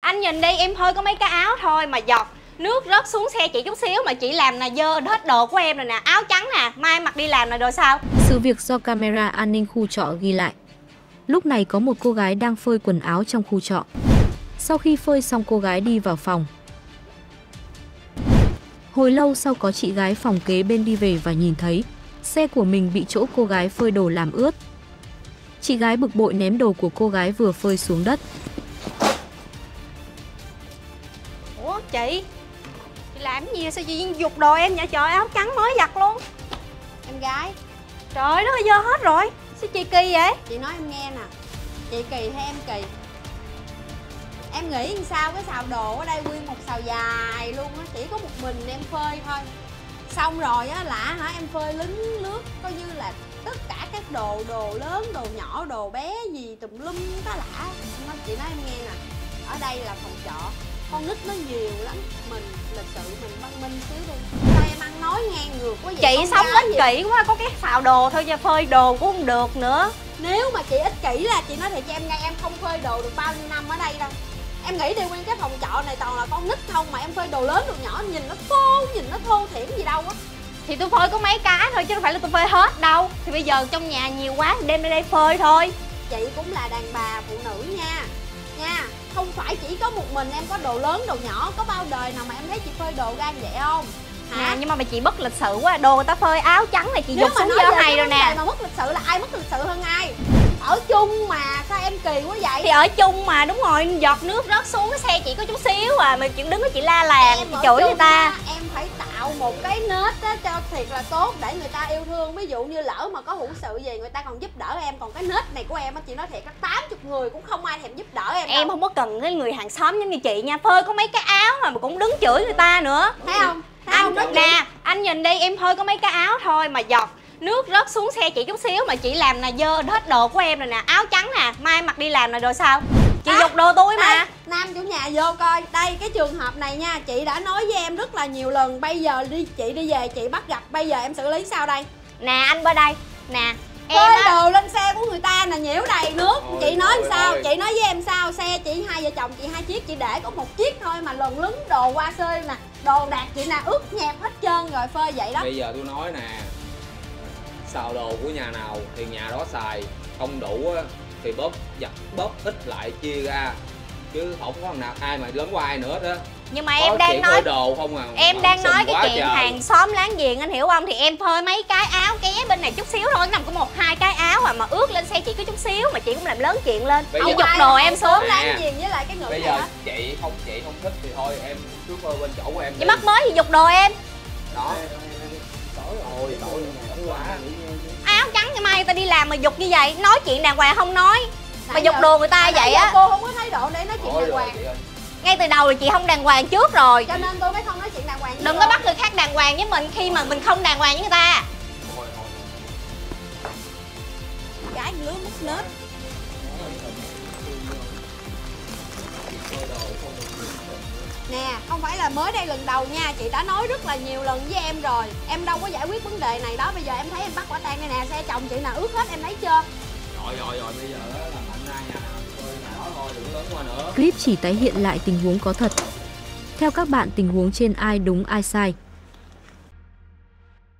Anh nhìn đi, em phơi có mấy cái áo thôi mà giọt nước rớt xuống xe chị chút xíu mà chị làm là dơ hết đồ của em rồi nè. Áo trắng nè, mai mặc đi làm là rồi sao? Sự việc do camera an ninh khu trọ ghi lại. Lúc này có một cô gái đang phơi quần áo trong khu trọ. Sau khi phơi xong cô gái đi vào phòng. Hồi lâu sau có chị gái phòng kế bên đi về và nhìn thấy xe của mình bị chỗ cô gái phơi đồ làm ướt. Chị gái bực bội ném đồ của cô gái vừa phơi xuống đất. Ủa chị làm cái gì sao chị giục đồ em vậy trời, áo trắng mới giặt luôn. Em gái, Trời ơi, nó dơ hết rồi. Sao chị kỳ vậy? chị nói em nghe nè, chị kỳ hay em kỳ? Em nghĩ làm sao cái xào đồ ở đây nguyên một xào dài luôn á, chỉ có một mình em phơi thôi. Xong rồi á là em phơi lính nước coi như là tất cả các đồ lớn, đồ nhỏ, đồ bé gì tùm lum tá lả. Chị nói em nghe nè, ở đây là phòng trọ, con nít nó nhiều lắm, mình lịch sự mình văn minh xíu đi. Sao em ăn nói ngang ngược quá vậy? Chị sống ích kỷ quá, có cái xào đồ thôi chứ phơi đồ cũng không được nữa. Nếu mà chị ích kỷ là chị nói thiệt cho em nghe, em không phơi đồ được bao nhiêu năm ở đây đâu. Em nghĩ đi, nguyên cái phòng trọ này toàn là con nít không mà em phơi đồ lớn đồ nhỏ, nhìn nó thô thiển gì đâu á. Thì tôi phơi có mấy cái thôi chứ không phải là tôi phơi hết đâu. Thì bây giờ trong nhà nhiều quá thì đem ra đây phơi thôi. Chị cũng là đàn bà phụ nữ nha. Không phải chỉ có một mình em có đồ lớn đồ nhỏ, có bao đời nào mà em thấy chị phơi đồ gan vậy không? Nè, nhưng mà chị bất lịch sự quá, đồ người ta phơi áo trắng này chị Nếu giục xuống dơ hay rồi nè. Mà mất lịch sự là ai mất lịch sự hơn ai? Ở chung mà sao em kỳ quá vậy? Thì ở chung mà, đúng rồi, giọt nước rớt xuống cái xe chị có chút xíu à mà chị đứng đó chị la làng, chị chửi người ta. Em phải tạo một cái nết á cho thiệt là tốt để người ta yêu thương. Ví dụ như lỡ mà có hữu sự gì người ta còn giúp đỡ em, còn cái nết này của em á chị nói thiệt là 80 người cũng không ai thèm giúp đỡ em đâu. Em không có cần cái người hàng xóm giống như chị nha, phơi có mấy cái áo mà cũng đứng chửi người ta nữa. Thấy không? Nè, anh nhìn đi, em phơi có mấy cái áo thôi mà giọt nước rớt xuống xe chị chút xíu mà chị làm là dơ hết đồ của em rồi nè. Áo trắng nè, mai mặc đi làm là rồi sao? Chị giục đồ tôi mà. Đây, nam chủ nhà vô coi. Đây cái trường hợp này nha, chị đã nói với em rất là nhiều lần. Bây giờ chị đi về chị bắt gặp, bây giờ em xử lý sao đây? Nè anh qua đây. Nè phơi đồ lên xe của người ta nè, nhiễu đầy nước. Chị nói sao? Chị nói với em sao? Xe chị hai vợ chồng chị 2 chiếc, chị để có 1 chiếc thôi mà lần lứng đồ qua xơi nè, đồ đạc chị nè ướt nhẹp hết trơn rồi, phơi vậy đó. Bây giờ tôi nói nè, xào đồ của nhà nào thì nhà đó xài, không đủ á thì bóp ít lại chia ra, chứ không có thằng nào ai mà lớn qua ai nữa đó. Nhưng mà em đang nói đồ không à, em đang nói cái chuyện trời. hàng xóm láng giềng anh hiểu không? Thì em phơi mấy cái áo ké bên này chút xíu thôi, nằm có 1-2 cái áo mà ướt lên xe chị có chút xíu mà chị cũng làm lớn chuyện lên. Chị giục đồ em xuống. Láng giềng với lại cái ngữ bây này giờ đó. chị không thích thì thôi em cứ phơi bên chỗ của em. Chị mắc mới thì giục đồ em. Đó. Tội quá. Áo trắng ngày mai người ta đi làm mà giục như vậy, nói chuyện đàng hoàng không nói. Mà giục đồ người ta vậy á. Cô không có thái độ để nói chuyện đàng hoàng. Ngay từ đầu là chị không đàng hoàng trước rồi. Cho nên tôi mới không nói chuyện đàng hoàng. Đừng có bắt người khác đàng hoàng với mình khi mà mình không đàng hoàng với người ta. Gái lứa mất nết. Nè, không phải là mới đây lần đầu nha, chị đã nói rất là nhiều lần với em rồi. Em đâu có giải quyết vấn đề này đó, bây giờ em thấy em bắt quả tang đây nè, xe chồng chị nè ướt hết em thấy chưa? Rồi bây giờ đó là mạnh ra nhà nào thôi, nhà đó thôi đừng lớn qua nữa. Clip chỉ tái hiện lại tình huống có thật. Theo các bạn, tình huống trên ai đúng ai sai?